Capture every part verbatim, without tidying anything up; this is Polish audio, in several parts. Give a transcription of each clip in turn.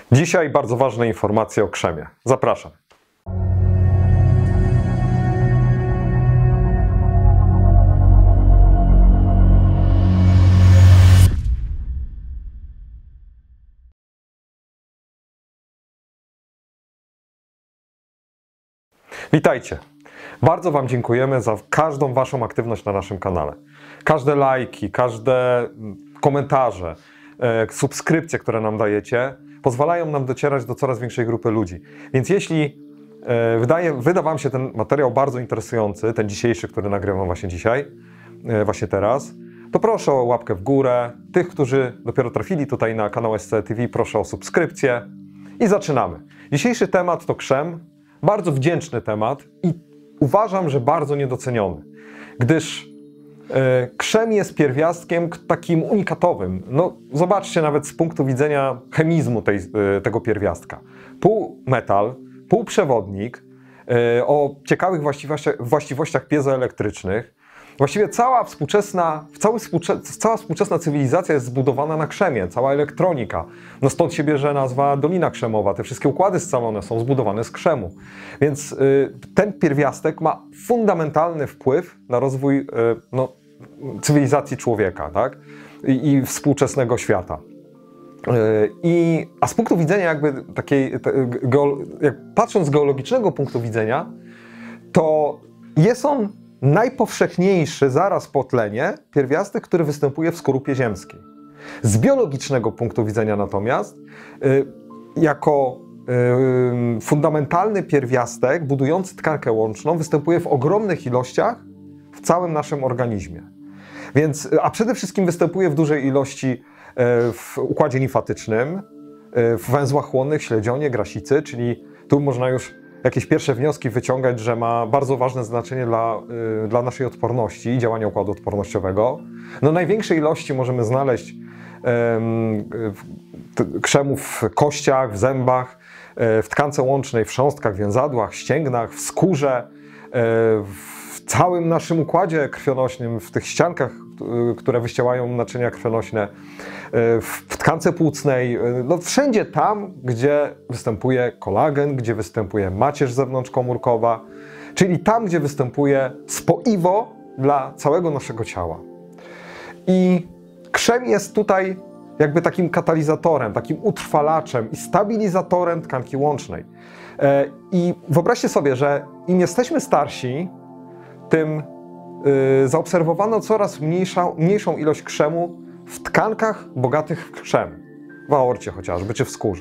Dzisiaj bardzo ważne informacje o krzemie. Zapraszam. Witajcie. Bardzo Wam dziękujemy za każdą Waszą aktywność na naszym kanale. Każde lajki, każde komentarze, subskrypcje, które nam dajecie, pozwalają nam docierać do coraz większej grupy ludzi. Więc jeśli wydaje, wyda Wam się ten materiał bardzo interesujący, ten dzisiejszy, który nagrywam właśnie dzisiaj, właśnie teraz, to proszę o łapkę w górę. Tych, którzy dopiero trafili tutaj na kanał S C T V, proszę o subskrypcję. I zaczynamy. Dzisiejszy temat to krzem. Bardzo wdzięczny temat i uważam, że bardzo niedoceniony, gdyż e, krzem jest pierwiastkiem takim unikatowym. No, zobaczcie nawet z punktu widzenia chemizmu tej, e, tego pierwiastka. Półmetal, półprzewodnik e, o ciekawych właściwościach, właściwościach piezoelektrycznych. Właściwie cała współczesna, cały współcze, cała współczesna cywilizacja jest zbudowana na krzemie, cała elektronika. No stąd się bierze nazwa Dolina Krzemowa. Te wszystkie układy scalone są zbudowane z krzemu. Więc y, ten pierwiastek ma fundamentalny wpływ na rozwój y, no, cywilizacji człowieka, tak? I, i współczesnego świata. Y, i, a z punktu widzenia jakby takiej, te, geol, jak patrząc z geologicznego punktu widzenia, to jest on najpowszechniejszy zaraz po tlenie pierwiastek, który występuje w skorupie ziemskiej. Z biologicznego punktu widzenia natomiast y, jako y, fundamentalny pierwiastek budujący tkankę łączną występuje w ogromnych ilościach w całym naszym organizmie. Więc, a przede wszystkim występuje w dużej ilości y, w układzie limfatycznym, y, w węzłach chłonnych, śledzionie, grasicy, czyli tu można już jakieś pierwsze wnioski wyciągać, że ma bardzo ważne znaczenie dla, yy, dla naszej odporności i działania układu odpornościowego. No największej ilości możemy znaleźć yy, krzemów w kościach, w zębach, yy, w tkance łącznej, w chrząstkach, więzadłach, ścięgnach, w skórze, yy, w całym naszym układzie krwionośnym, w tych ściankach, yy, które wyścielają naczynia krwionośne, yy, w tkance płucnej, yy, no wszędzie tam, gdzie występuje kolagen, gdzie występuje macierz zewnątrzkomórkowa, czyli tam, gdzie występuje spoiwo dla całego naszego ciała. I krzem jest tutaj jakby takim katalizatorem, takim utrwalaczem i stabilizatorem tkanki łącznej. Yy, I wyobraźcie sobie, że im jesteśmy starsi, tym yy, zaobserwowano coraz mniejszą, mniejszą ilość krzemu w tkankach bogatych w krzem, w aorcie chociażby, czy w skórze.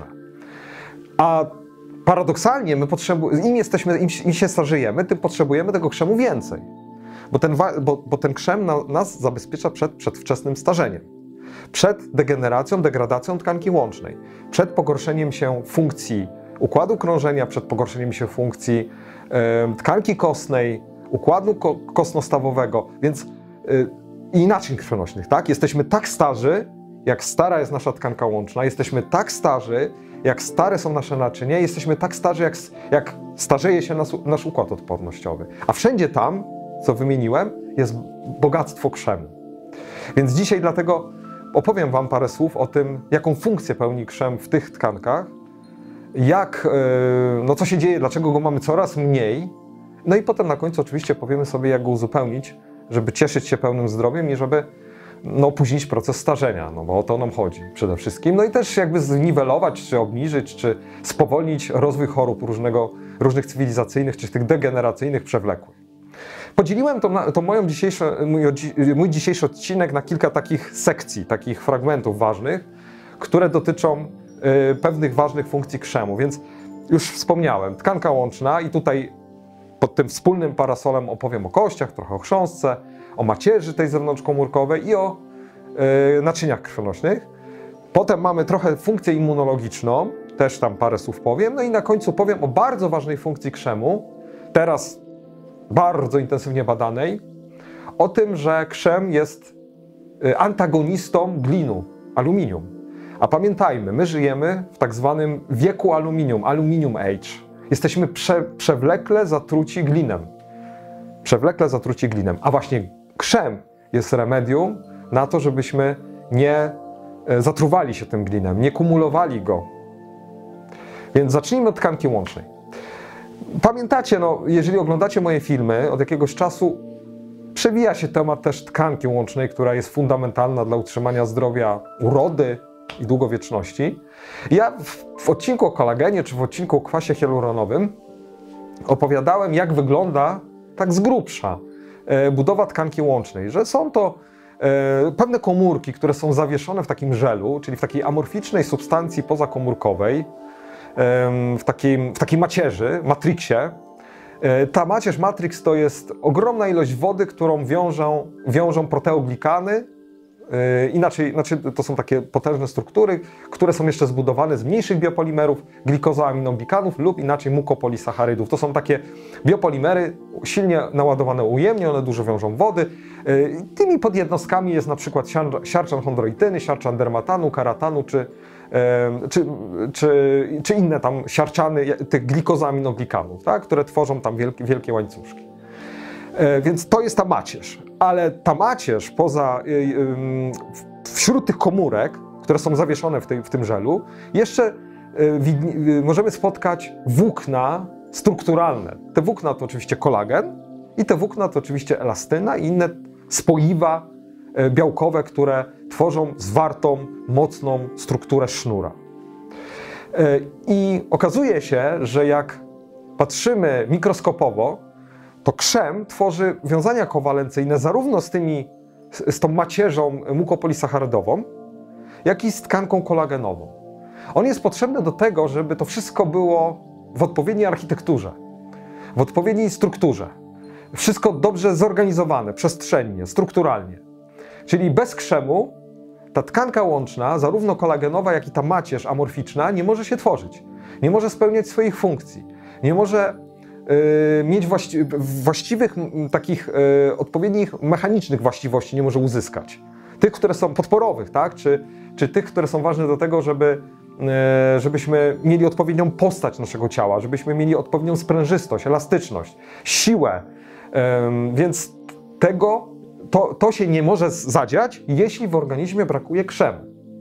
A paradoksalnie, my potrzebujemy, im, jesteśmy, im, im się starzejemy, tym potrzebujemy tego krzemu więcej. Bo ten, bo, bo ten krzem na, nas zabezpiecza przed przedwczesnym starzeniem, przed degeneracją, degradacją tkanki łącznej, przed pogorszeniem się funkcji układu krążenia, przed pogorszeniem się funkcji yy, tkanki kostnej, układu ko kostno-stawowego, więc yy, i naczyń krwionośnych, tak? Jesteśmy tak starzy, jak stara jest nasza tkanka łączna, jesteśmy tak starzy, jak stare są nasze naczynia, jesteśmy tak starzy, jak, jak starzeje się nas, nasz układ odpornościowy. A wszędzie tam, co wymieniłem, jest bogactwo krzemu. Więc dzisiaj dlatego opowiem Wam parę słów o tym, jaką funkcję pełni krzem w tych tkankach, jak, yy, no co się dzieje, dlaczego go mamy coraz mniej. No i potem na końcu oczywiście powiemy sobie, jak go uzupełnić, żeby cieszyć się pełnym zdrowiem i żeby no, opóźnić proces starzenia, no bo o to nam chodzi przede wszystkim. No i też jakby zniwelować, czy obniżyć, czy spowolnić rozwój chorób różnego, różnych cywilizacyjnych, czy tych degeneracyjnych, przewlekłych. Podzieliłem to, to moją dzisiejszy, mój, mój dzisiejszy odcinek na kilka takich sekcji, takich fragmentów ważnych, które dotyczą y, pewnych ważnych funkcji krzemu. Więc już wspomniałem, tkanka łączna i tutaj pod tym wspólnym parasolem opowiem o kościach, trochę o chrząstce, o macierzy tej zewnątrzkomórkowej i o yy, naczyniach krwionośnych. Potem mamy trochę funkcję immunologiczną, też tam parę słów powiem. No i na końcu powiem o bardzo ważnej funkcji krzemu, teraz bardzo intensywnie badanej, o tym, że krzem jest antagonistą glinu, aluminium. A pamiętajmy, my żyjemy w tak zwanym wieku aluminium, aluminium age. Jesteśmy prze, przewlekle zatruci glinem. Przewlekle zatruci glinem. A właśnie krzem jest remedium na to, żebyśmy nie zatruwali się tym glinem, nie kumulowali go Więc zacznijmy od tkanki łącznej. Pamiętacie, no, jeżeli oglądacie moje filmy, od jakiegoś czasu przewija się temat też tkanki łącznej, która jest fundamentalna dla utrzymania zdrowia, urody i długowieczności. Ja w, w odcinku o kolagenie, czy w odcinku o kwasie hialuronowym opowiadałem, jak wygląda tak z grubsza e, budowa tkanki łącznej, że są to e, pewne komórki, które są zawieszone w takim żelu, czyli w takiej amorficznej substancji pozakomórkowej, w takiej, w takiej macierzy, matrixie. Ta macierz, matrix, to jest ogromna ilość wody, którą wiążą, wiążą proteoglikany. Inaczej, znaczy to są takie potężne struktury, które są jeszcze zbudowane z mniejszych biopolimerów, glikozoaminoglikanów lub inaczej mukopolisacharydów. To są takie biopolimery silnie naładowane ujemnie, one dużo wiążą wody. Tymi podjednostkami jest na przykład siarczan chondroityny, siarczan dermatanu, karatanu czy, czy, czy, czy inne tam siarczany tych glikozoaminoglikanów, tak, które tworzą tam wielkie, wielkie łańcuszki. Więc to jest ta macierz, ale ta macierz poza, wśród tych komórek, które są zawieszone w, tej, w tym żelu, jeszcze możemy spotkać włókna strukturalne. Te włókna to oczywiście kolagen i te włókna to oczywiście elastyna i inne spoiwa białkowe, które tworzą zwartą, mocną strukturę sznura. I okazuje się, że jak patrzymy mikroskopowo, to krzem tworzy wiązania kowalencyjne zarówno z, tymi, z tą macierzą mukopolisacharydową, jak i z tkanką kolagenową. On jest potrzebny do tego, żeby to wszystko było w odpowiedniej architekturze, w odpowiedniej strukturze. Wszystko dobrze zorganizowane, przestrzennie, strukturalnie. Czyli bez krzemu ta tkanka łączna, zarówno kolagenowa, jak i ta macierz amorficzna, nie może się tworzyć. Nie może spełniać swoich funkcji. Nie może Yy, mieć właści właściwych, takich yy, odpowiednich mechanicznych właściwości nie może uzyskać. Tych, które są podporowych, tak? czy, czy tych, które są ważne do tego, żeby, yy, żebyśmy mieli odpowiednią postać naszego ciała, żebyśmy mieli odpowiednią sprężystość, elastyczność, siłę. Yy, więc tego, to, to się nie może zadziać, jeśli w organizmie brakuje krzemu.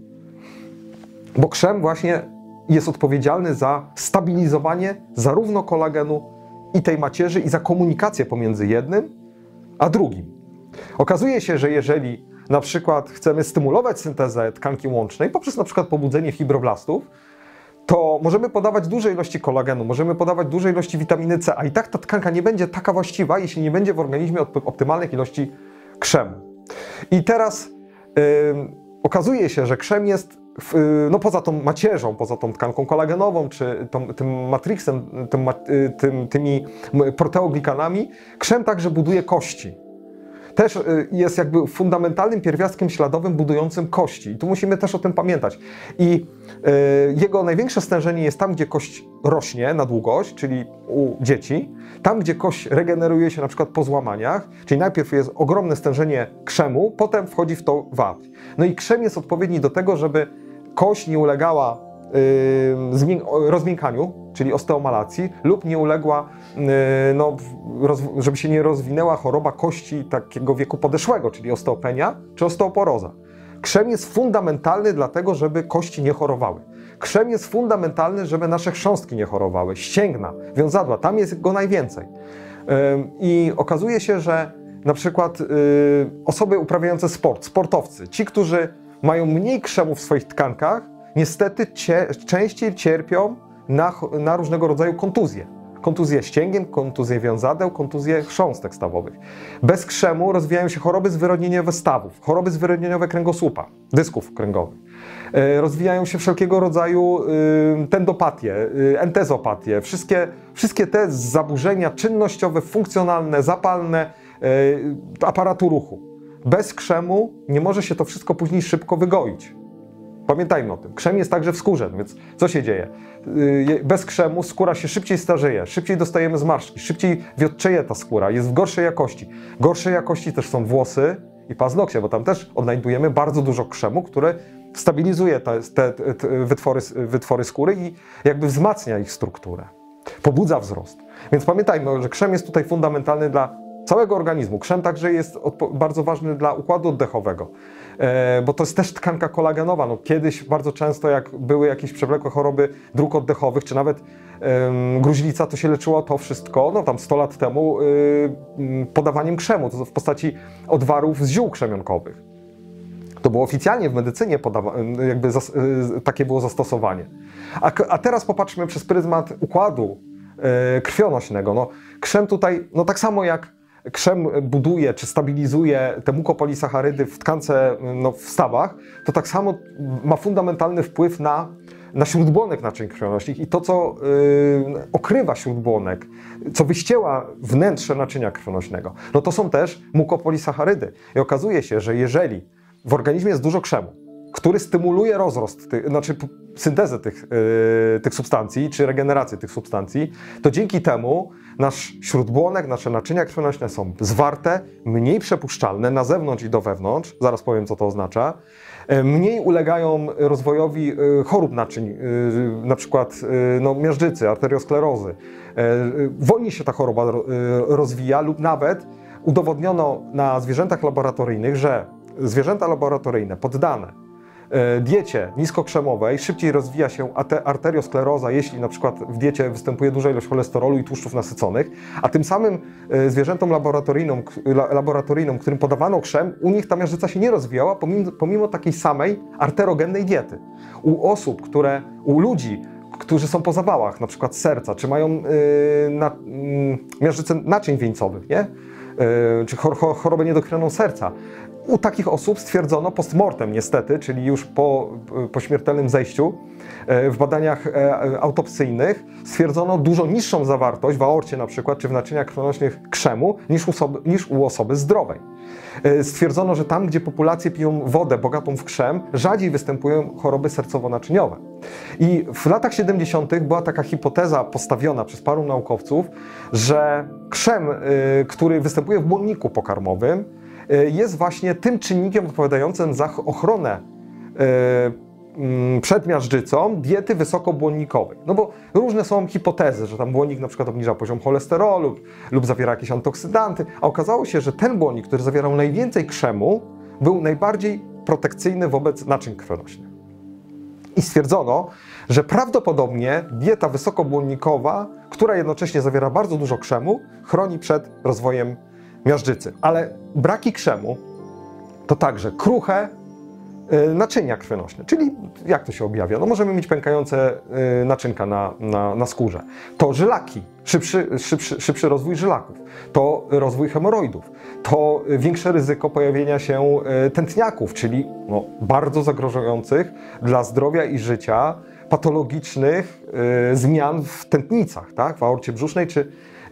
Bo krzem właśnie jest odpowiedzialny za stabilizowanie zarówno kolagenu, i tej macierzy, i za komunikację pomiędzy jednym a drugim. Okazuje się, że jeżeli na przykład chcemy stymulować syntezę tkanki łącznej poprzez na przykład pobudzenie fibroblastów, to możemy podawać duże ilości kolagenu, możemy podawać duże ilości witaminy C, a i tak ta tkanka nie będzie taka właściwa, jeśli nie będzie w organizmie optymalnych ilości krzemu. I teraz yy, okazuje się, że krzem jest no poza tą macierzą, poza tą tkanką kolagenową, czy tą, tym matrixem, tym, tym, tymi proteoglikanami, krzem także buduje kości. Też jest jakby fundamentalnym pierwiastkiem śladowym budującym kości. I tu musimy też o tym pamiętać. I y, jego największe stężenie jest tam, gdzie kość rośnie na długość, czyli u dzieci. Tam, gdzie kość regeneruje się na przykład po złamaniach, czyli najpierw jest ogromne stężenie krzemu, potem wchodzi w to wapń. No i krzem jest odpowiedni do tego, żeby kość nie ulegała yy, rozmiękaniu, czyli osteomalacji, lub nie uległa, yy, no, roz, żeby się nie rozwinęła choroba kości takiego wieku podeszłego, czyli osteopenia czy osteoporoza. Krzem jest fundamentalny dlatego, żeby kości nie chorowały. Krzem jest fundamentalny, żeby nasze chrząstki nie chorowały, ścięgna, wiązadła, tam jest go najwięcej. Yy, I okazuje się, że na przykład yy, osoby uprawiające sport, sportowcy, ci, którzy mają mniej krzemu w swoich tkankach, niestety cie, częściej cierpią na, na różnego rodzaju kontuzje. Kontuzje ścięgien, kontuzje wiązadeł, kontuzje chrząstek stawowych. Bez krzemu rozwijają się choroby zwyrodnieniowe stawów, choroby zwyrodnieniowe kręgosłupa, dysków kręgowych. E, rozwijają się wszelkiego rodzaju y, tendopatie, y, entezopatie, wszystkie, wszystkie te zaburzenia czynnościowe, funkcjonalne, zapalne y, aparatu ruchu. Bez krzemu nie może się to wszystko później szybko wygoić. Pamiętajmy o tym. Krzem jest także w skórze, więc co się dzieje? Bez krzemu skóra się szybciej starzeje, szybciej dostajemy zmarszczki, szybciej wiotczeje ta skóra, jest w gorszej jakości. Gorszej jakości też są włosy i paznokcie, bo tam też odnajdujemy bardzo dużo krzemu, który stabilizuje te, te, te wytwory, wytwory skóry i jakby wzmacnia ich strukturę. Pobudza wzrost. Więc pamiętajmy, że krzem jest tutaj fundamentalny dla całego organizmu. Krzem także jest bardzo ważny dla układu oddechowego, e, bo to jest też tkanka kolagenowa. No, kiedyś bardzo często, jak były jakieś przewlekłe choroby dróg oddechowych, czy nawet e, gruźlica, to się leczyło to wszystko, no tam sto lat temu, e, podawaniem krzemu, to w postaci odwarów z ziół krzemionkowych. To było oficjalnie w medycynie podawa- jakby zas- takie było zastosowanie. A, a teraz popatrzmy przez pryzmat układu e, krwionośnego. No, krzem tutaj, no tak samo jak krzem buduje czy stabilizuje te mukopolisacharydy w tkance, no, w stawach, to tak samo ma fundamentalny wpływ na, na śródbłonek naczyń krwionośnych i to, co yy, okrywa śródbłonek, co wyścieła wnętrze naczynia krwionośnego, no to są też mukopolisacharydy. I okazuje się, że jeżeli w organizmie jest dużo krzemu, który stymuluje rozrost, ty, znaczy syntezę tych, yy, tych substancji, czy regenerację tych substancji, to dzięki temu nasz śródbłonek, nasze naczynia krwionośne są zwarte, mniej przepuszczalne na zewnątrz i do wewnątrz, zaraz powiem, co to oznacza, yy, mniej ulegają rozwojowi yy, chorób naczyń, yy, na przykład yy, no, miażdżycy, arteriosklerozy. Yy, wolniej się ta choroba yy, rozwija lub nawet udowodniono na zwierzętach laboratoryjnych, że zwierzęta laboratoryjne poddane diecie niskokrzemowej szybciej rozwija się arterioskleroza, jeśli na przykład w diecie występuje duża ilość cholesterolu i tłuszczów nasyconych, a tym samym zwierzętom laboratoryjnym, laboratoryjnym którym podawano krzem, u nich ta miażdżyca się nie rozwijała pomimo, pomimo takiej samej arterogennej diety. U osób, które, u ludzi, którzy są po zawałach, na przykład serca, czy mają yy, na, yy, miażdżycę naczyń wieńcowych, nie? Yy, czy chor chorobę niedokrwioną serca. U takich osób stwierdzono postmortem niestety, czyli już po, po śmiertelnym zejściu, w badaniach autopsyjnych stwierdzono dużo niższą zawartość w aorcie na przykład, czy w naczyniach krwionośnych krzemu niż u, osoby, niż u osoby zdrowej. Stwierdzono, że tam, gdzie populacje piją wodę bogatą w krzem, rzadziej występują choroby sercowo-naczyniowe. I w latach siedemdziesiątych była taka hipoteza postawiona przez paru naukowców, że krzem, który występuje w błonniku pokarmowym, jest właśnie tym czynnikiem odpowiadającym za ochronę przed miażdżycą diety wysokobłonnikowej. No bo różne są hipotezy, że tam błonnik na przykład obniża poziom cholesterolu lub zawiera jakieś antyoksydanty, a okazało się, że ten błonnik, który zawierał najwięcej krzemu, był najbardziej protekcyjny wobec naczyń krwionośnych. I stwierdzono, że prawdopodobnie dieta wysokobłonnikowa, która jednocześnie zawiera bardzo dużo krzemu, chroni przed rozwojem miażdżycy. Ale braki krzemu to także kruche y, naczynia krwionośne. Czyli jak to się objawia? No możemy mieć pękające y, naczynka na, na, na skórze. To żylaki, szybszy, szybszy, szybszy rozwój żylaków. To rozwój hemoroidów. To większe ryzyko pojawienia się y, tętniaków, czyli no, bardzo zagrażających dla zdrowia i życia patologicznych y, zmian w tętnicach, tak? W aorcie brzusznej czy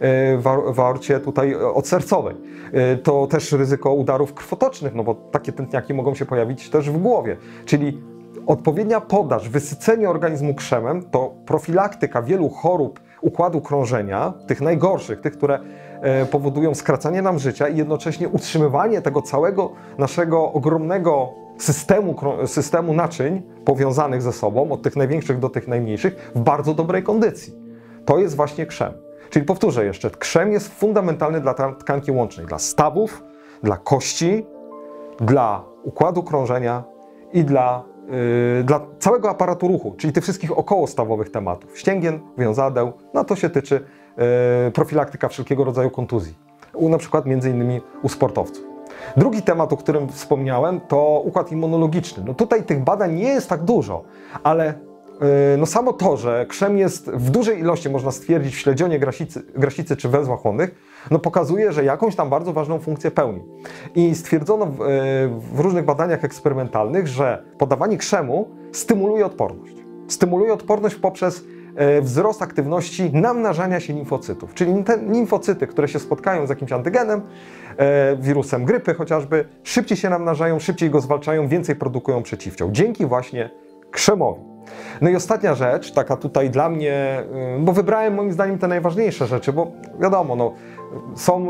w aorcie tutaj odsercowej. To też ryzyko udarów krwotocznych, no bo takie tętniaki mogą się pojawić też w głowie. Czyli odpowiednia podaż, wysycenie organizmu krzemem to profilaktyka wielu chorób układu krążenia, tych najgorszych, tych, które powodują skracanie nam życia i jednocześnie utrzymywanie tego całego naszego ogromnego systemu, systemu naczyń powiązanych ze sobą, od tych największych do tych najmniejszych, w bardzo dobrej kondycji. To jest właśnie krzem. Czyli powtórzę jeszcze, krzem jest fundamentalny dla tkanki łącznej, dla stawów, dla kości, dla układu krążenia i dla, yy, dla całego aparatu ruchu, czyli tych wszystkich okołostawowych tematów. Ścięgien, wiązadeł, no to się tyczy yy, profilaktyka wszelkiego rodzaju kontuzji, u, na przykład między innymi u sportowców. Drugi temat, o którym wspomniałem, to układ immunologiczny. No tutaj tych badań nie jest tak dużo, ale no samo to, że krzem jest w dużej ilości, można stwierdzić, w śledzionie grasicy, grasicy czy węzłach chłonnych, no pokazuje, że jakąś tam bardzo ważną funkcję pełni. I stwierdzono w, w różnych badaniach eksperymentalnych, że podawanie krzemu stymuluje odporność. Stymuluje odporność poprzez wzrost aktywności namnażania się limfocytów. Czyli te limfocyty, które się spotkają z jakimś antygenem, wirusem grypy chociażby, szybciej się namnażają, szybciej go zwalczają, więcej produkują przeciwciał. Dzięki właśnie krzemowi. No i ostatnia rzecz, taka tutaj dla mnie, bo wybrałem moim zdaniem te najważniejsze rzeczy, bo wiadomo, no, są,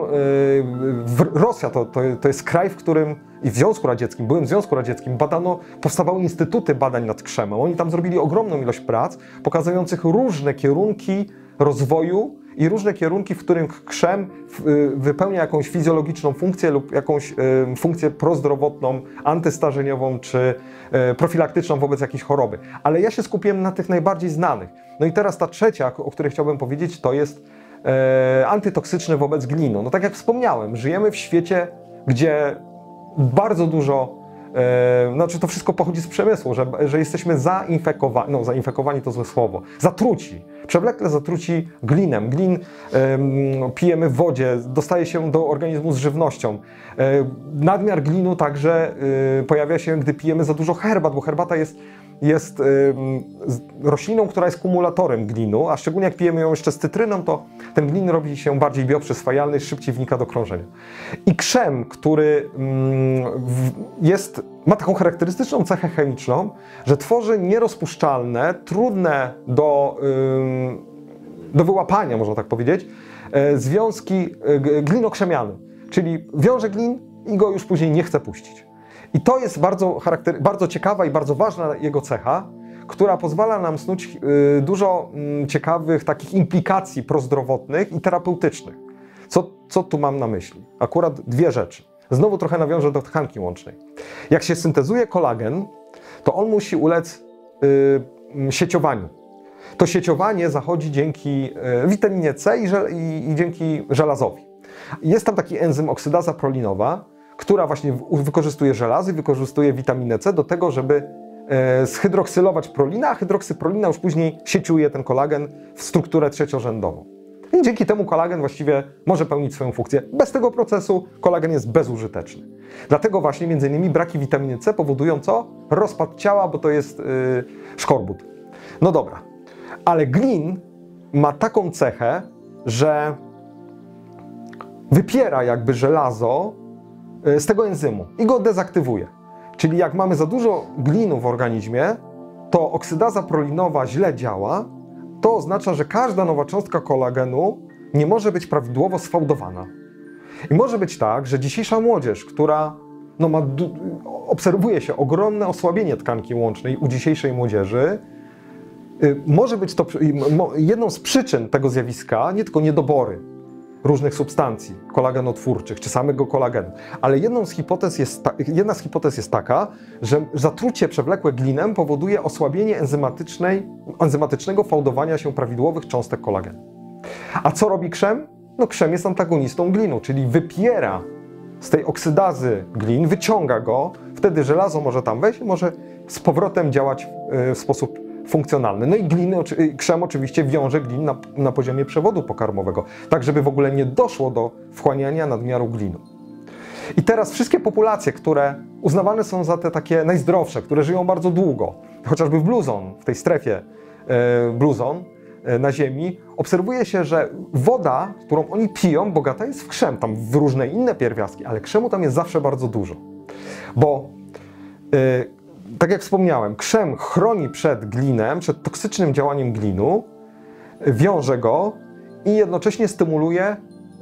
Rosja to, to, to jest kraj, w którym i w Związku Radzieckim, byłem w Związku Radzieckim, badano, powstawały instytuty badań nad krzemem. Oni tam zrobili ogromną ilość prac, pokazujących różne kierunki rozwoju i różne kierunki, w których krzem wypełnia jakąś fizjologiczną funkcję lub jakąś funkcję prozdrowotną, antystarzeniową czy profilaktyczną wobec jakiejś choroby. Ale ja się skupiłem na tych najbardziej znanych. No i teraz ta trzecia, o której chciałbym powiedzieć, to jest antytoksyczny wobec glinu. No tak jak wspomniałem, żyjemy w świecie, gdzie bardzo dużo E, znaczy to wszystko pochodzi z przemysłu, że, że jesteśmy zainfekowani, no zainfekowani to złe słowo, zatruci, przewlekle zatruci glinem. Glin e, pijemy w wodzie, dostaje się do organizmu z żywnością. E, nadmiar glinu także e, pojawia się, gdy pijemy za dużo herbat, bo herbata jest, jest e, rośliną, która jest kumulatorem glinu, a szczególnie jak pijemy ją jeszcze z cytryną, to ten glin robi się bardziej bioprzyswajalny, szybciej wnika do krążenia. I krzem, który mm, w, jest, ma taką charakterystyczną cechę chemiczną, że tworzy nierozpuszczalne, trudne do, yy, do wyłapania, można tak powiedzieć, yy, związki yy, glinokrzemiane. Czyli wiąże glin i go już później nie chce puścić. I to jest bardzo, charakter, bardzo ciekawa i bardzo ważna jego cecha, która pozwala nam snuć yy, dużo yy, ciekawych takich implikacji prozdrowotnych i terapeutycznych. Co, co tu mam na myśli? Akurat dwie rzeczy. Znowu trochę nawiążę do tkanki łącznej. Jak się syntezuje kolagen, to on musi ulec yy, sieciowaniu. To sieciowanie zachodzi dzięki yy, witaminie C i, żel, i, i dzięki żelazowi. Jest tam taki enzym oksydaza prolinowa, która właśnie wykorzystuje żelazo i wykorzystuje witaminę C do tego, żeby yy, zhydroksylować prolinę, a hydroksyprolina już później sieciuje ten kolagen w strukturę trzeciorzędową. I dzięki temu kolagen właściwie może pełnić swoją funkcję. Bez tego procesu kolagen jest bezużyteczny. Dlatego właśnie między innymi braki witaminy C powodują co? Rozpad ciała, bo to jest yy, szkorbut. No dobra, ale glin ma taką cechę, że wypiera jakby żelazo yy, z tego enzymu i go dezaktywuje. Czyli jak mamy za dużo glinu w organizmie, to oksydaza prolinowa źle działa, to oznacza, że każda nowa cząstka kolagenu nie może być prawidłowo sfałdowana. I może być tak, że dzisiejsza młodzież, która no, ma, obserwuje się ogromne osłabienie tkanki łącznej u dzisiejszej młodzieży, y, może być to y, jedną z przyczyn tego zjawiska nie tylko niedobory różnych substancji kolagenotwórczych czy samego kolagenu, ale jedną z hipotez jest ta, jedna z hipotez jest taka, że zatrucie przewlekłe glinem powoduje osłabienie enzymatycznej, enzymatycznego fałdowania się prawidłowych cząstek kolagenu. A co robi krzem? No krzem jest antagonistą glinu, czyli wypiera z tej oksydazy glin, wyciąga go, wtedy żelazo może tam wejść i może z powrotem działać w sposób funkcjonalny. No i gliny, krzem oczywiście wiąże glin na, na poziomie przewodu pokarmowego, tak żeby w ogóle nie doszło do wchłaniania nadmiaru glinu. I teraz wszystkie populacje, które uznawane są za te takie najzdrowsze, które żyją bardzo długo, chociażby w Blue Zone, w tej strefie e, Blue Zone e, na Ziemi, obserwuje się, że woda, którą oni piją, bogata jest w krzem, tam w różne inne pierwiastki, ale krzemu tam jest zawsze bardzo dużo. Bo e, tak jak wspomniałem, krzem chroni przed glinem, przed toksycznym działaniem glinu, wiąże go i jednocześnie stymuluje,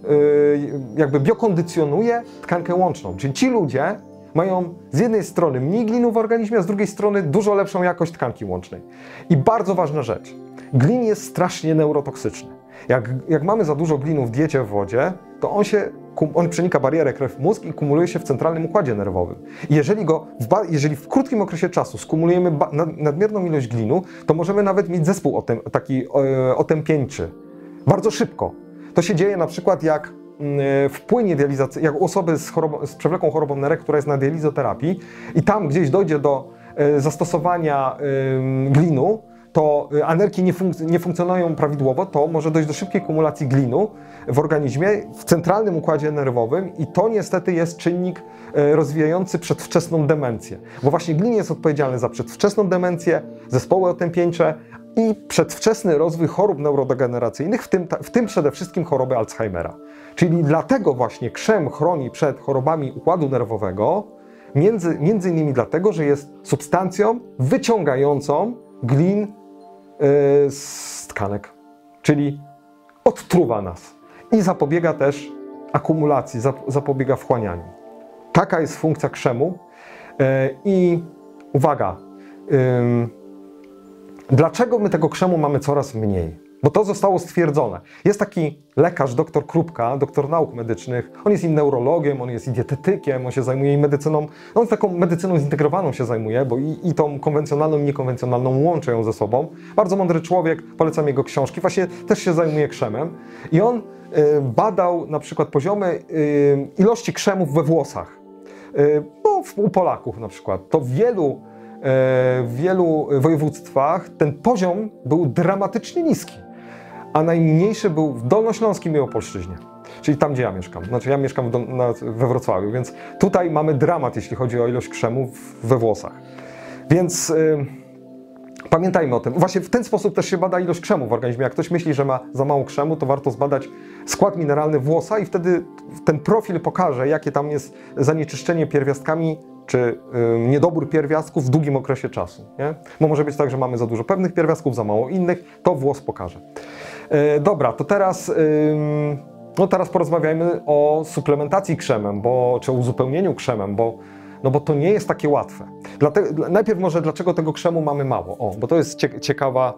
jakby biokondycjonuje tkankę łączną. Czyli ci ludzie mają z jednej strony mniej glinu w organizmie, a z drugiej strony dużo lepszą jakość tkanki łącznej. I bardzo ważna rzecz, glin jest strasznie neurotoksyczny. Jak, jak mamy za dużo glinu w diecie w wodzie, to on się on przenika barierę krew-mózg i kumuluje się w centralnym układzie nerwowym. I jeżeli, go w, jeżeli w krótkim okresie czasu skumulujemy nadmierną ilość glinu, to możemy nawet mieć zespół otęp, taki e, otępieńczy. Bardzo szybko. To się dzieje na przykład jak e, w płynie dializacyjnym, jak u osoby z, chorobą, z przewlekłą chorobą nerek, która jest na dializoterapii i tam gdzieś dojdzie do e, zastosowania e, glinu, to a nerki nie, funk nie funkcjonują prawidłowo, to może dojść do szybkiej kumulacji glinu w organizmie, w centralnym układzie nerwowym i to niestety jest czynnik rozwijający przedwczesną demencję. Bo właśnie glin jest odpowiedzialny za przedwczesną demencję, zespoły otępieńcze i przedwczesny rozwój chorób neurodegeneracyjnych, w tym, w tym przede wszystkim choroby Alzheimera. Czyli dlatego właśnie krzem chroni przed chorobami układu nerwowego, między, między innymi dlatego, że jest substancją wyciągającą glin z tkanek, czyli odtruwa nas i zapobiega też akumulacji, zapobiega wchłanianiu. Taka jest funkcja krzemu i uwaga, dlaczego my tego krzemu mamy coraz mniej? Bo to zostało stwierdzone. Jest taki lekarz, doktor Krupka, doktor nauk medycznych. On jest i neurologiem, on jest i dietetykiem, on się zajmuje i medycyną. On taką medycyną zintegrowaną się zajmuje, bo i, i tą konwencjonalną, i niekonwencjonalną łączy ją ze sobą. Bardzo mądry człowiek, polecam jego książki. Właśnie też się zajmuje krzemem. I on y, badał na przykład poziomy y, ilości krzemów we włosach. Y, no, u Polaków na przykład. To w wielu, y, w wielu województwach ten poziom był dramatycznie niski. A najmniejszy był w Dolnośląskim i Opolszczyźnie, czyli tam, gdzie ja mieszkam. Znaczy ja mieszkam do, na, we Wrocławiu, więc tutaj mamy dramat, jeśli chodzi o ilość krzemów we włosach. Więc yy, pamiętajmy o tym. Właśnie w ten sposób też się bada ilość krzemu w organizmie. Jak ktoś myśli, że ma za mało krzemu, to warto zbadać skład mineralny włosa i wtedy ten profil pokaże, jakie tam jest zanieczyszczenie pierwiastkami czy y, niedobór pierwiastków w długim okresie czasu. Nie? Bo może być tak, że mamy za dużo pewnych pierwiastków, za mało innych, to włos pokaże. Y, dobra, to teraz, y, no teraz porozmawiajmy o suplementacji krzemem, bo, czy o uzupełnieniu krzemem, bo, no bo to nie jest takie łatwe. Dlatego, najpierw może dlaczego tego krzemu mamy mało, o, bo to jest ciekawa,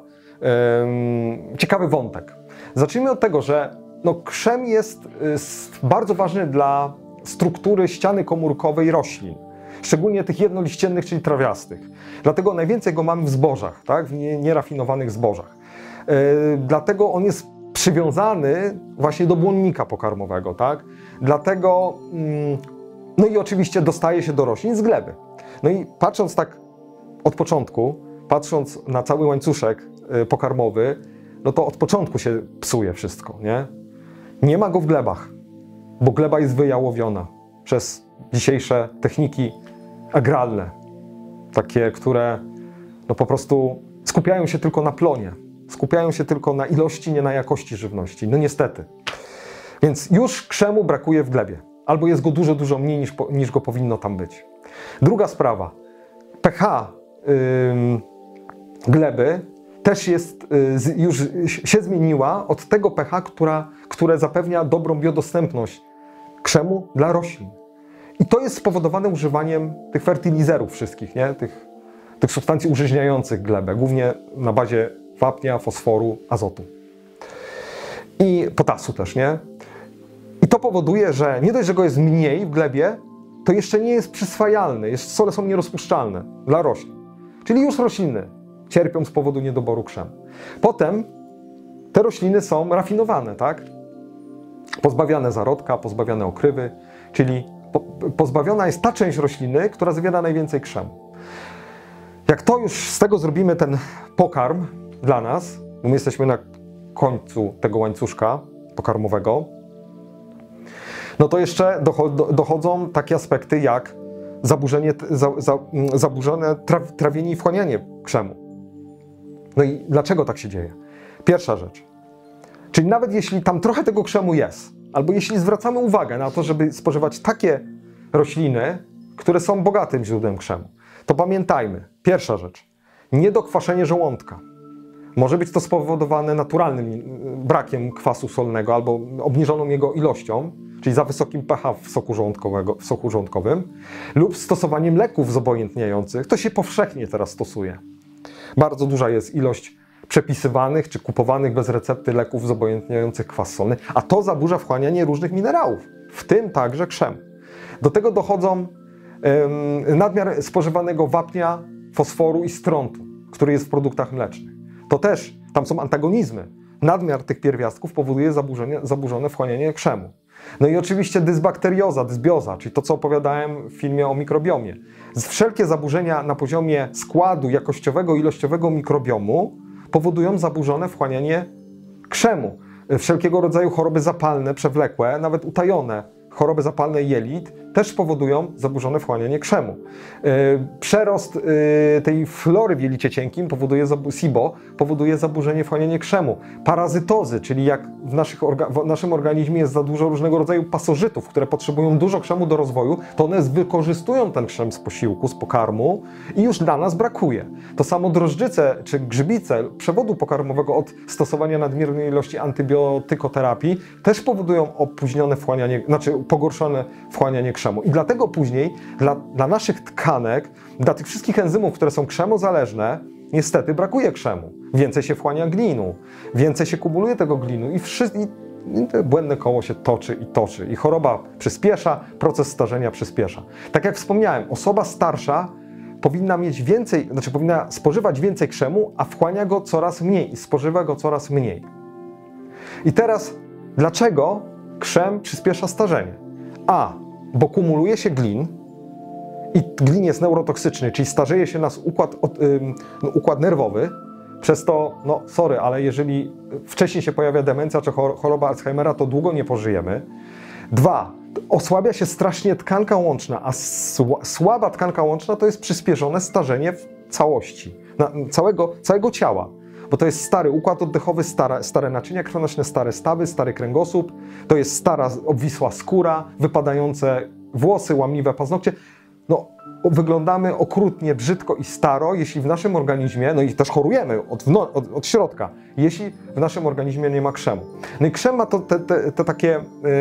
y, ciekawy wątek. Zacznijmy od tego, że no, krzem jest y, bardzo ważny dla struktury ściany komórkowej roślin. Szczególnie tych jednoliściennych, czyli trawiastych. Dlatego najwięcej go mamy w zbożach, tak? W nierafinowanych zbożach. Yy, dlatego on jest przywiązany właśnie do błonnika pokarmowego, tak? Dlatego, yy, no i oczywiście dostaje się do roślin z gleby. No i patrząc tak od początku, patrząc na cały łańcuszek yy, pokarmowy, no to od początku się psuje wszystko, nie? Nie ma go w glebach, bo gleba jest wyjałowiona przez dzisiejsze techniki agralne, takie, które no po prostu skupiają się tylko na plonie, skupiają się tylko na ilości, nie na jakości żywności. No niestety. Więc już krzemu brakuje w glebie, albo jest go dużo, dużo mniej niż, niż go powinno tam być. Druga sprawa, pH yy, gleby też jest, yy, już się zmieniła od tego pH, która, które zapewnia dobrą biodostępność krzemu dla roślin. I to jest spowodowane używaniem tych fertilizerów wszystkich, nie? Tych, tych substancji użyźniających glebę, głównie na bazie wapnia, fosforu, azotu. I potasu też, nie? I to powoduje, że nie dość, że go jest mniej w glebie, to jeszcze nie jest przyswajalny, jeszcze sole są nierozpuszczalne dla roślin. Czyli już rośliny cierpią z powodu niedoboru krzemu. Potem te rośliny są rafinowane, tak? Pozbawiane zarodka, pozbawiane okrywy, czyli pozbawiona jest ta część rośliny, która zawiera najwięcej krzemu. Jak to już z tego zrobimy ten pokarm dla nas, bo my jesteśmy na końcu tego łańcuszka pokarmowego, no to jeszcze dochodzą takie aspekty jak zaburzenie, za, za, zaburzone traw, trawienie i wchłanianie krzemu. No i dlaczego tak się dzieje? Pierwsza rzecz. Czyli nawet jeśli tam trochę tego krzemu jest, albo jeśli zwracamy uwagę na to, żeby spożywać takie rośliny, które są bogatym źródłem krzemu, to pamiętajmy, pierwsza rzecz, niedokwaszenie żołądka. Może być to spowodowane naturalnym brakiem kwasu solnego albo obniżoną jego ilością, czyli za wysokim pH w soku, żołądkowego, w soku żołądkowym, lub stosowaniem leków zobojętniających. To się powszechnie teraz stosuje. Bardzo duża jest ilość przepisywanych czy kupowanych bez recepty leków zobojętniających kwas solny, a to zaburza wchłanianie różnych minerałów, w tym także krzemu. Do tego dochodzą um, nadmiar spożywanego wapnia, fosforu i strontu, który jest w produktach mlecznych. To też, tam są antagonizmy. Nadmiar tych pierwiastków powoduje zaburzenie, zaburzone wchłanianie krzemu. No i oczywiście dysbakterioza, dysbioza, czyli to, co opowiadałem w filmie o mikrobiomie. Wszelkie zaburzenia na poziomie składu jakościowego i ilościowego mikrobiomu powodują zaburzone wchłanianie krzemu. Wszelkiego rodzaju choroby zapalne, przewlekłe, nawet utajone choroby zapalne jelit też powodują zaburzone wchłanianie krzemu. Przerost tej flory w jelicie cienkim powoduje, S I B O, powoduje zaburzenie wchłaniania krzemu. Parazytozy, czyli jak w, naszych orga, w naszym organizmie jest za dużo różnego rodzaju pasożytów, które potrzebują dużo krzemu do rozwoju, to one wykorzystują ten krzem z posiłku, z pokarmu i już dla nas brakuje. To samo drożdżyce czy grzybice przewodu pokarmowego od stosowania nadmiernej ilości antybiotykoterapii też powodują opóźnione wchłanianie, znaczy pogorszone wchłanianie krzemu. I dlatego później dla, dla naszych tkanek, dla tych wszystkich enzymów, które są krzemozależne, niestety brakuje krzemu. więcej się wchłania glinu, więcej się kumuluje tego glinu i, wszyscy, i, i to błędne koło się toczy i toczy. I choroba przyspiesza, proces starzenia przyspiesza. Tak jak wspomniałem, osoba starsza powinna mieć więcej, znaczy powinna spożywać więcej krzemu, a wchłania go coraz mniej i spożywa go coraz mniej. I teraz, dlaczego krzem przyspiesza starzenie? A, bo kumuluje się glin i glin jest neurotoksyczny, czyli starzeje się nasz układ, ym, układ nerwowy, przez to, no sorry, ale jeżeli wcześniej się pojawia demencja czy choroba Alzheimera, to długo nie pożyjemy. Dwa, osłabia się strasznie tkanka łączna, a słaba tkanka łączna to jest przyspieszone starzenie w całości, na, całego, całego ciała. Bo to jest stary układ oddechowy, stare, stare naczynia krwionośne, stare stawy, stary kręgosłup, to jest stara, obwisła skóra, wypadające włosy, łamliwe paznokcie. No, wyglądamy okrutnie, brzydko i staro, jeśli w naszym organizmie, no i też chorujemy od, od, od środka, jeśli w naszym organizmie nie ma krzemu. No i krzem ma to, te, te, te takie y,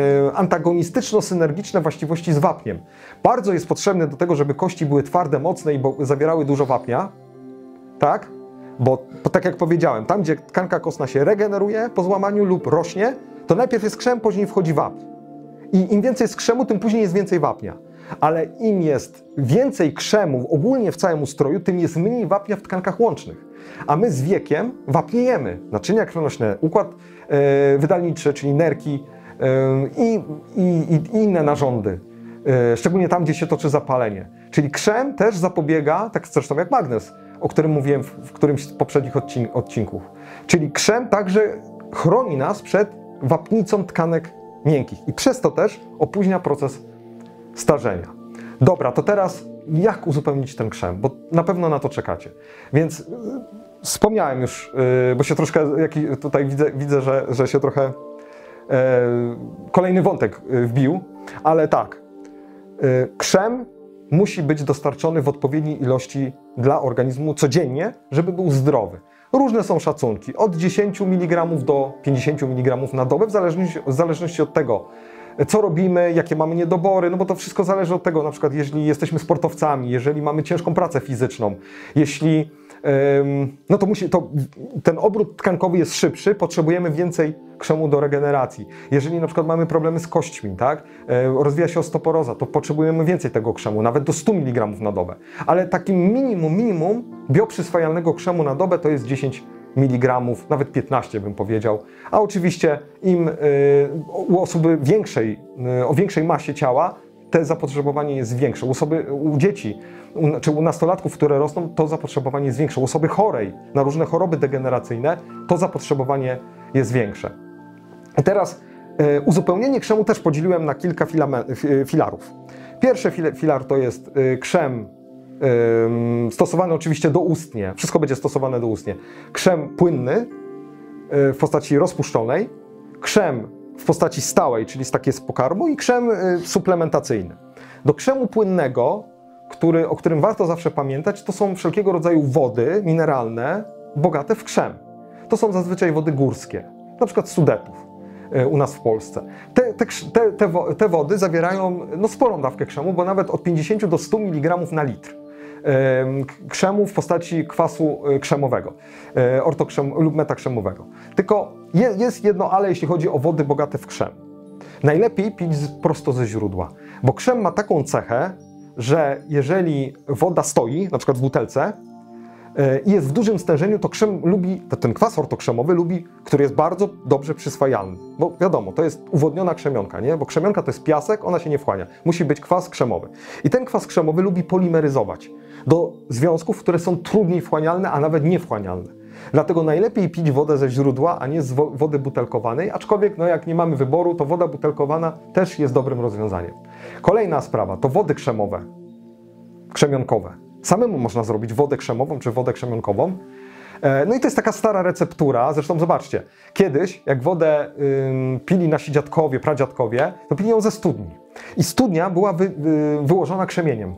antagonistyczno-synergiczne właściwości z wapniem. Bardzo jest potrzebny do tego, żeby kości były twarde, mocne i bo, zawierały dużo wapnia, tak? Bo, bo tak jak powiedziałem, tam gdzie tkanka kostna się regeneruje po złamaniu lub rośnie, to najpierw jest krzem, później wchodzi wapń. I im więcej jest krzemu, tym później jest więcej wapnia. Ale im jest więcej krzemu ogólnie w całym ustroju, tym jest mniej wapnia w tkankach łącznych. A my z wiekiem wapniejemy. Naczynia krwionośne, układ e, wydalniczy, czyli nerki e, i, i, i inne narządy. E, szczególnie tam, gdzie się toczy zapalenie. Czyli krzem też zapobiega, tak zresztą jak magnez, o którym mówiłem w, w którymś z poprzednich odcin odcinków. Czyli krzem także chroni nas przed wapnicą tkanek miękkich i przez to też opóźnia proces starzenia. Dobra, to teraz jak uzupełnić ten krzem? Bo na pewno na to czekacie. Więc y, wspomniałem już, y, bo się troszkę, jak, tutaj widzę, widzę że, że się trochę y, kolejny wątek y, wbił, ale tak, y, krzem musi być dostarczony w odpowiedniej ilości dla organizmu codziennie, żeby był zdrowy. Różne są szacunki, od dziesięciu miligramów do pięćdziesięciu miligramów na dobę, w zależności, w zależności od tego, co robimy, jakie mamy niedobory, no bo to wszystko zależy od tego, na przykład jeśli jesteśmy sportowcami, jeżeli mamy ciężką pracę fizyczną, jeśli ym, no to musi, to ten obrót tkankowy jest szybszy, potrzebujemy więcej krzemu do regeneracji. Jeżeli na przykład mamy problemy z kośćmi, tak, yy, rozwija się osteoporoza, to potrzebujemy więcej tego krzemu, nawet do stu miligramów na dobę. Ale takim minimum, minimum bioprzyswajalnego krzemu na dobę to jest dziesięć miligramów, nawet piętnaście bym powiedział, a oczywiście im y, u osoby większej, y, o większej masie ciała te zapotrzebowanie jest większe. U, osoby, u dzieci, u, czy u nastolatków, które rosną, to zapotrzebowanie jest większe. U osoby chorej na różne choroby degeneracyjne to zapotrzebowanie jest większe. I teraz y, uzupełnienie krzemu też podzieliłem na kilka y, filarów. Pierwszy filar to jest y, krzem stosowany oczywiście doustnie, wszystko będzie stosowane doustnie. Krzem płynny w postaci rozpuszczonej, krzem w postaci stałej, czyli z takiej z pokarmu i krzem suplementacyjny. Do krzemu płynnego, który, o którym warto zawsze pamiętać, to są wszelkiego rodzaju wody mineralne bogate w krzem. To są zazwyczaj wody górskie, na przykład z Sudetów u nas w Polsce. Te, te, te, te, te wody zawierają no, sporą dawkę krzemu, bo nawet od pięćdziesięciu do stu miligramów na litr. Krzemu w postaci kwasu krzemowego, ortokrzem lub metakrzemowego. Tylko jest jedno ale, jeśli chodzi o wody bogate w krzem. Najlepiej pić prosto ze źródła, bo krzem ma taką cechę, że jeżeli woda stoi, na przykład w butelce, i jest w dużym stężeniu, to krzem lubi, ten kwas ortokrzemowy lubi, który jest bardzo dobrze przyswajalny. Bo wiadomo, to jest uwodniona krzemionka, nie? Bo krzemionka to jest piasek, ona się nie wchłania. Musi być kwas krzemowy. I ten kwas krzemowy lubi polimeryzować do związków, które są trudniej wchłanialne, a nawet niewchłanialne. Dlatego najlepiej pić wodę ze źródła, a nie z wody butelkowanej, aczkolwiek no jak nie mamy wyboru, to woda butelkowana też jest dobrym rozwiązaniem. Kolejna sprawa to wody krzemowe, krzemionkowe. Samemu można zrobić wodę krzemową czy wodę krzemionkową. No i to jest taka stara receptura. Zresztą zobaczcie, kiedyś jak wodę ym, pili nasi dziadkowie, pradziadkowie, to pili ją ze studni. I studnia była wy, wy, wyłożona krzemieniem,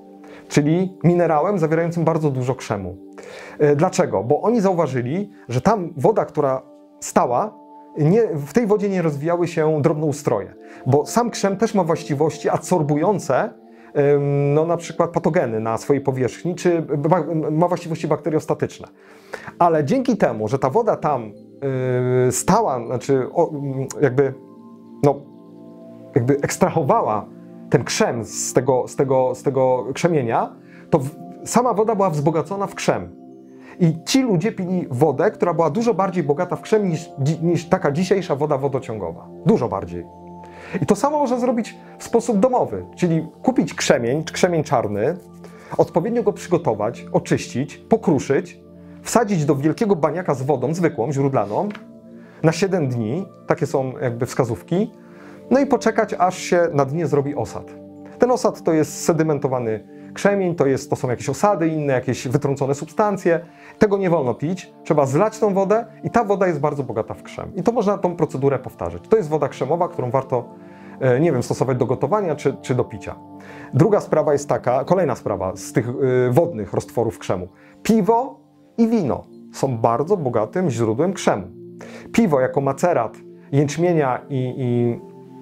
czyli minerałem zawierającym bardzo dużo krzemu. E, dlaczego? Bo oni zauważyli, że tam woda, która stała, nie, w tej wodzie nie rozwijały się drobnoustroje. Bo sam krzem też ma właściwości adsorbujące no, na przykład patogeny na swojej powierzchni, czy ma właściwości bakteriostatyczne. Ale dzięki temu, że ta woda tam stała, znaczy jakby, no, jakby ekstrahowała ten krzem z tego, z tego, z tego krzemienia, to sama woda była wzbogacona w krzem. I ci ludzie pili wodę, która była dużo bardziej bogata w krzem niż, niż taka dzisiejsza woda wodociągowa. Dużo bardziej. I to samo można zrobić w sposób domowy, czyli kupić krzemień, czy krzemień czarny, odpowiednio go przygotować, oczyścić, pokruszyć, wsadzić do wielkiego baniaka z wodą zwykłą, źródlaną, na siedem dni, takie są jakby wskazówki, no i poczekać, aż się na dnie zrobi osad. Ten osad to jest sedymentowany krzemień, to, jest, to są jakieś osady inne, jakieś wytrącone substancje. Tego nie wolno pić, trzeba zlać tą wodę i ta woda jest bardzo bogata w krzem. I to można tą procedurę powtarzać. To jest woda krzemowa, którą warto, nie wiem, stosować do gotowania czy, czy do picia. Druga sprawa jest taka, kolejna sprawa z tych wodnych roztworów krzemu. Piwo i wino są bardzo bogatym źródłem krzemu. Piwo jako macerat jęczmienia i, i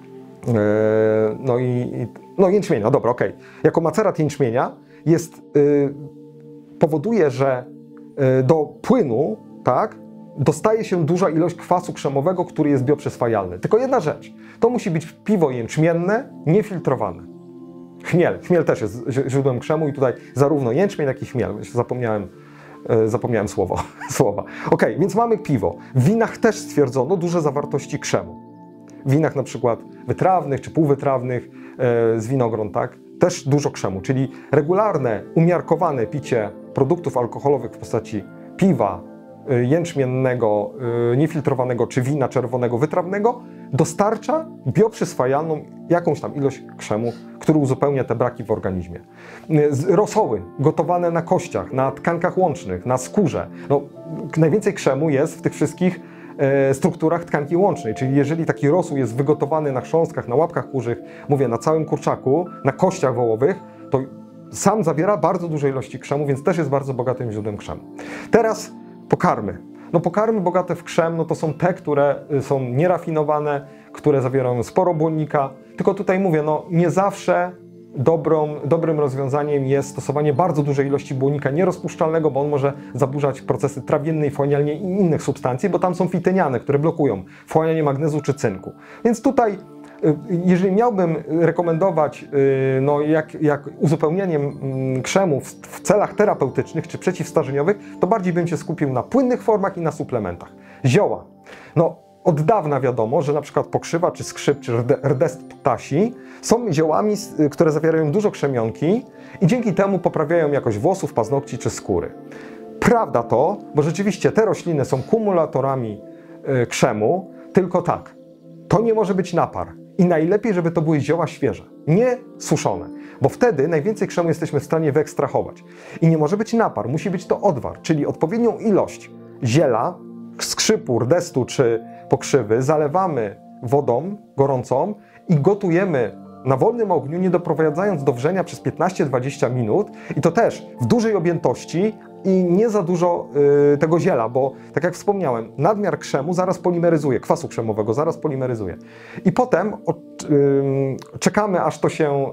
no i no jęczmienia, dobra, okej. Okay. Jako macerat jęczmienia jest, yy, powoduje, że yy, do płynu, tak, dostaje się duża ilość kwasu krzemowego, który jest bioprzyswajalny. Tylko jedna rzecz, to musi być piwo jęczmienne, niefiltrowane. Chmiel, chmiel też jest źródłem krzemu i tutaj zarówno jęczmień, jak i chmiel. Zapomniałem, yy, zapomniałem słowo, słowa. Okej, okay, więc mamy piwo. W winach też stwierdzono duże zawartości krzemu. W winach na przykład wytrawnych czy półwytrawnych e, z winogron, tak, też dużo krzemu, czyli regularne, umiarkowane picie produktów alkoholowych w postaci piwa e, jęczmiennego, e, niefiltrowanego czy wina czerwonego wytrawnego dostarcza bioprzyswajalną jakąś tam ilość krzemu, który uzupełnia te braki w organizmie. E, rosoły gotowane na kościach, na tkankach łącznych, na skórze. No, najwięcej krzemu jest w tych wszystkich strukturach tkanki łącznej, czyli jeżeli taki rosół jest wygotowany na chrząstkach, na łapkach kurzych, mówię, na całym kurczaku, na kościach wołowych, to sam zawiera bardzo duże ilości krzemu, więc też jest bardzo bogatym źródłem krzemu. Teraz pokarmy. No pokarmy bogate w krzem, no to są te, które są nierafinowane, które zawierają sporo błonnika, tylko tutaj mówię, no nie zawsze Dobrą, dobrym rozwiązaniem jest stosowanie bardzo dużej ilości błonnika nierozpuszczalnego, bo on może zaburzać procesy trawienne i wchłanialnie i innych substancji, bo tam są fiteniany, które blokują wchłanianie magnezu czy cynku. Więc tutaj, jeżeli miałbym rekomendować no, jak, jak uzupełnieniem krzemu w, w celach terapeutycznych czy przeciwstarzeniowych, to bardziej bym się skupił na płynnych formach i na suplementach. Zioła. No, od dawna wiadomo, że na przykład pokrzywa, czy skrzyp, czy rdest ptasi są ziołami, które zawierają dużo krzemionki i dzięki temu poprawiają jakość włosów, paznokci czy skóry. Prawda to, bo rzeczywiście te rośliny są kumulatorami krzemu, tylko tak, to nie może być napar i najlepiej, żeby to były zioła świeże, nie suszone, bo wtedy najwięcej krzemu jesteśmy w stanie wyekstrahować. I nie może być napar, musi być to odwar, czyli odpowiednią ilość ziela, skrzypu, rdestu czy pokrzywy zalewamy wodą gorącą i gotujemy na wolnym ogniu, nie doprowadzając do wrzenia przez piętnaście do dwudziestu minut i to też w dużej objętości i nie za dużo y, tego ziela, bo tak jak wspomniałem, nadmiar krzemu zaraz polimeryzuje, kwasu krzemowego zaraz polimeryzuje. I potem o, y, czekamy, aż to się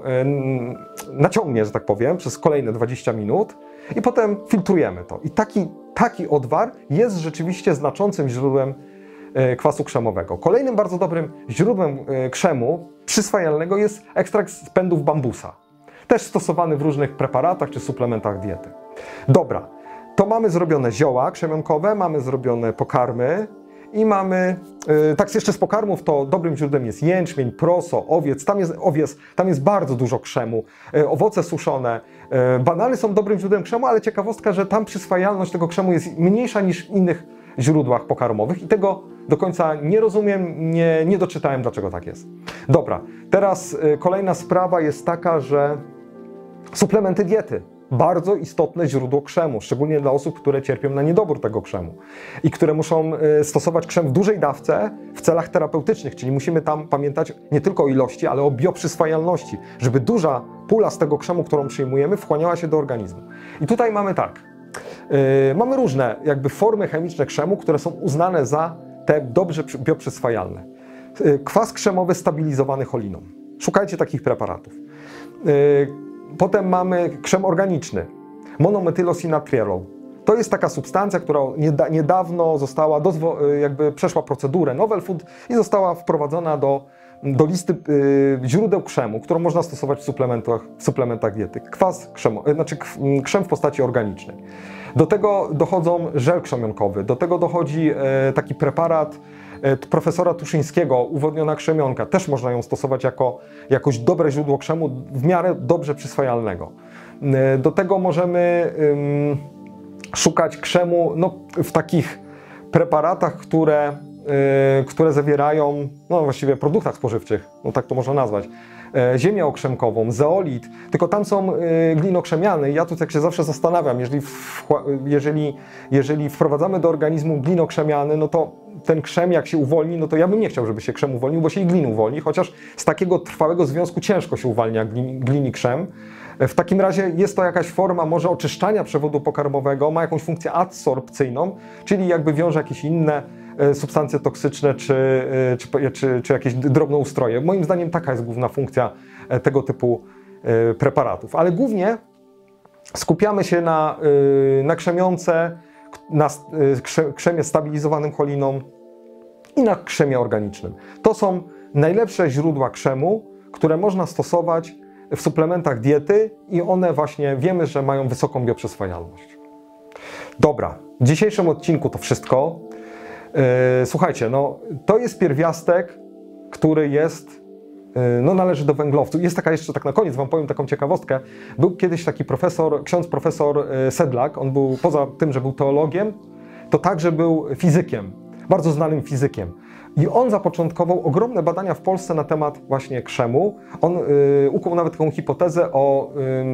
y, naciągnie, że tak powiem, przez kolejne dwadzieścia minut i potem filtrujemy to. I taki, taki odwar jest rzeczywiście znaczącym źródłem kwasu krzemowego. Kolejnym bardzo dobrym źródłem krzemu przyswajalnego jest ekstrakt z pędów bambusa. Też stosowany w różnych preparatach czy suplementach diety. Dobra, to mamy zrobione zioła krzemionkowe, mamy zrobione pokarmy i mamy, yy, tak jeszcze z pokarmów, to dobrym źródłem jest jęczmień, proso, owiec, tam jest owiec, tam jest bardzo dużo krzemu, yy, owoce suszone, yy, banany są dobrym źródłem krzemu, ale ciekawostka, że tam przyswajalność tego krzemu jest mniejsza niż w innych źródłach pokarmowych i tego do końca nie rozumiem, nie, nie doczytałem, dlaczego tak jest. Dobra, teraz y, kolejna sprawa jest taka, że suplementy diety. Bardzo istotne źródło krzemu, szczególnie dla osób, które cierpią na niedobór tego krzemu i które muszą y, stosować krzem w dużej dawce w celach terapeutycznych, czyli musimy tam pamiętać nie tylko o ilości, ale o bioprzyswajalności, żeby duża pula z tego krzemu, którą przyjmujemy, wchłaniała się do organizmu. I tutaj mamy tak, y, mamy różne jakby formy chemiczne krzemu, które są uznane za te dobrze bioprzyswajalne. Kwas krzemowy stabilizowany choliną. Szukajcie takich preparatów. potem mamy krzem organiczny, monometylosinatriol. To jest taka substancja, która niedawno została, jakby przeszła procedurę Novel Food i została wprowadzona do, do listy y, źródeł krzemu, którą można stosować w suplementach, w suplementach diety. Kwas krzemu, znaczy krzem w postaci organicznej. Do tego dochodzą żel krzemionkowy, do tego dochodzi y, taki preparat y, profesora Tuszyńskiego, uwodniona krzemionka. Też można ją stosować jako jakoś dobre źródło krzemu, w miarę dobrze przyswajalnego. Y, do tego możemy y, szukać krzemu no, w takich preparatach, które, yy, które zawierają, no właściwie produktach spożywczych, no tak to można nazwać, yy, ziemię okrzemkową, zeolit, tylko tam są yy, glinokrzemiany. Ja tu tak się zawsze zastanawiam, jeżeli, w, jeżeli, jeżeli wprowadzamy do organizmu glinokrzemiany, no to ten krzem jak się uwolni, no to ja bym nie chciał, żeby się krzem uwolnił, bo się i glin uwolni, chociaż z takiego trwałego związku ciężko się uwalnia glin, glin i krzem. W takim razie jest to jakaś forma może oczyszczania przewodu pokarmowego, ma jakąś funkcję adsorpcyjną, czyli jakby wiąże jakieś inne substancje toksyczne czy, czy, czy, czy jakieś drobnoustroje. Moim zdaniem taka jest główna funkcja tego typu preparatów. Ale głównie skupiamy się na, na krzemionce, na krzemie stabilizowanym choliną i na krzemie organicznym. To są najlepsze źródła krzemu, które można stosować w suplementach diety i one właśnie wiemy, że mają wysoką bioprzyswajalność. Dobra, w dzisiejszym odcinku to wszystko. Yy, słuchajcie, no to jest pierwiastek, który jest, yy, no należy do węglowców. Jest taka jeszcze, tak na koniec wam powiem taką ciekawostkę. Był kiedyś taki profesor, ksiądz profesor Sedlak, on był, poza tym, że był teologiem, to także był fizykiem, bardzo znanym fizykiem. I on zapoczątkował ogromne badania w Polsce na temat właśnie krzemu. On y, ukuł nawet taką hipotezę o,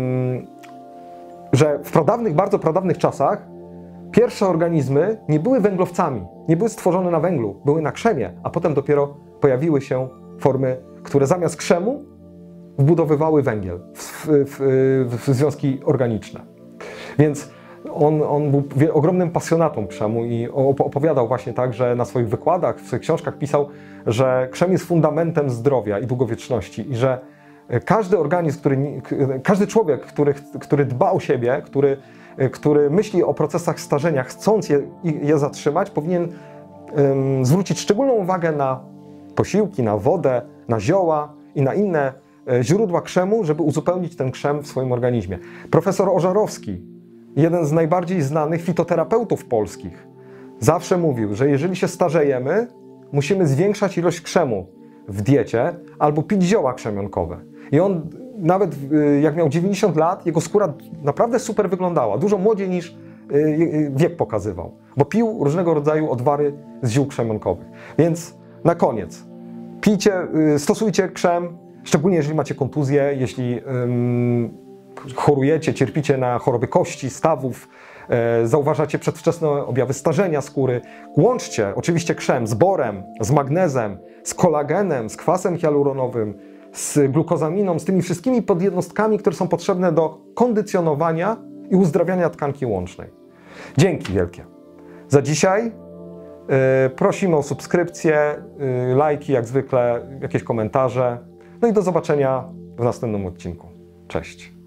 y, że w pradawnych, bardzo pradawnych czasach pierwsze organizmy nie były węglowcami, nie były stworzone na węglu, były na krzemie, a potem dopiero pojawiły się formy, które zamiast krzemu wbudowywały węgiel w, w, w, w związki organiczne. Więc On, on był ogromnym pasjonatą krzemu i opowiadał właśnie tak, że na swoich wykładach, w swoich książkach pisał, że krzem jest fundamentem zdrowia i długowieczności i że każdy organizm, który, każdy człowiek, który, który dba o siebie, który, który myśli o procesach starzenia, chcąc je, je zatrzymać, powinien um, zwrócić szczególną uwagę na posiłki, na wodę, na zioła i na inne źródła krzemu, żeby uzupełnić ten krzem w swoim organizmie. Profesor Ożarowski, jeden z najbardziej znanych fitoterapeutów polskich, zawsze mówił, że jeżeli się starzejemy, musimy zwiększać ilość krzemu w diecie albo pić zioła krzemionkowe. I on nawet jak miał dziewięćdziesiąt lat, jego skóra naprawdę super wyglądała, dużo młodziej niż wiek pokazywał, bo pił różnego rodzaju odwary z ziół krzemionkowych. Więc na koniec, pijcie, stosujcie krzem, szczególnie jeżeli macie kontuzję, jeśli um, chorujecie, cierpicie na choroby kości, stawów, e, zauważacie przedwczesne objawy starzenia skóry. Łączcie oczywiście krzem z borem, z magnezem, z kolagenem, z kwasem hialuronowym, z glukozaminą, z tymi wszystkimi podjednostkami, które są potrzebne do kondycjonowania i uzdrawiania tkanki łącznej. Dzięki wielkie. Za dzisiaj e, prosimy o subskrypcję, e, lajki jak zwykle, jakieś komentarze. No i do zobaczenia w następnym odcinku. Cześć.